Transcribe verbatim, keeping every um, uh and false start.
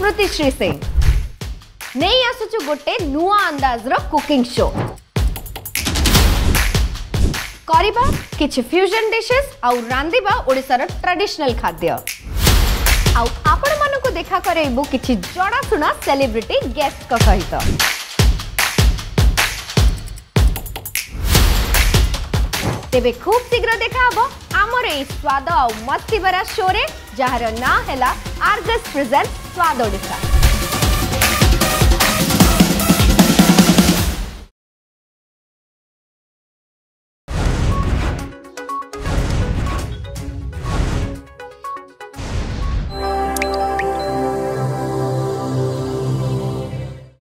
स्मृतिश्री सिंह नहीं आसुचु गोटे नुआ अंदाज रो कुकिंग शो करिबा किछि फ्यूजन डिशेस आउ रांदिबा ओडिसा रो ट्रेडिशनल खाद्य आउ आपण मानको देखा करेबु किछि जड़ा सुना सेलिब्रिटी गेस्ट को सहित तेबे खूब शीघ्र देखा हबो आमर ए स्वाद आउ मस्ती भरा शो रे जहार ना हैला आरजेस प्रेजेंट स्वाद ओडिशा।